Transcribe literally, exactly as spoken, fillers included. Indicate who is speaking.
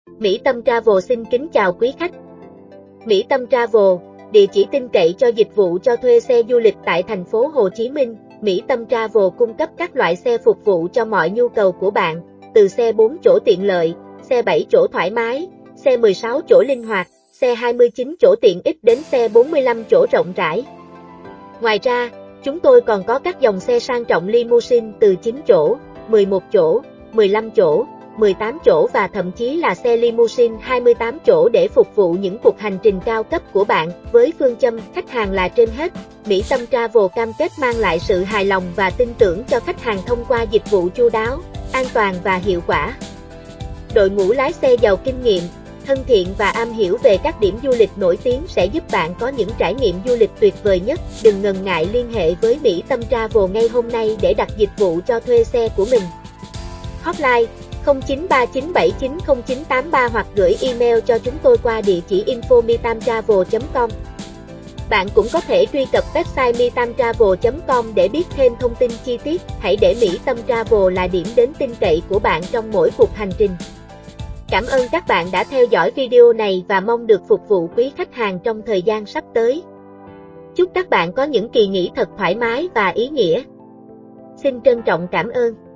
Speaker 1: Mỹ Tâm Travel xin kính chào quý khách. Mỹ Tâm Travel, địa chỉ tin cậy cho dịch vụ cho thuê xe du lịch tại thành phố Hồ Chí Minh. Mỹ Tâm Travel cung cấp các loại xe phục vụ cho mọi nhu cầu của bạn, từ xe bốn chỗ tiện lợi, xe bảy chỗ thoải mái, xe mười sáu chỗ linh hoạt, xe hai mươi chín chỗ tiện ích đến xe bốn mươi lăm chỗ rộng rãi. Ngoài ra, chúng tôi còn có các dòng xe sang trọng limousine từ chín chỗ, mười một chỗ, mười lăm chỗ, mười tám chỗ và thậm chí là xe limousine hai mươi tám chỗ để phục vụ những cuộc hành trình cao cấp của bạn. Với phương châm khách hàng là trên hết, Mỹ Tâm Travel cam kết mang lại sự hài lòng và tin tưởng cho khách hàng thông qua dịch vụ chu đáo, an toàn và hiệu quả. Đội ngũ lái xe giàu kinh nghiệm, thân thiện và am hiểu về các điểm du lịch nổi tiếng sẽ giúp bạn có những trải nghiệm du lịch tuyệt vời nhất. Đừng ngần ngại liên hệ với Mỹ Tâm Travel ngay hôm nay để đặt dịch vụ cho thuê xe của mình. Hotline không chín ba chín bảy chín không chín tám ba hoặc gửi email cho chúng tôi qua địa chỉ info mitamtravel chấm com. Bạn cũng có thể truy cập website mitamtravel chấm com để biết thêm thông tin chi tiết. Hãy để Mỹ Tâm Travel là điểm đến tin cậy của bạn trong mỗi cuộc hành trình. Cảm ơn các bạn đã theo dõi video này và mong được phục vụ quý khách hàng trong thời gian sắp tới. Chúc các bạn có những kỳ nghỉ thật thoải mái và ý nghĩa. Xin trân trọng cảm ơn.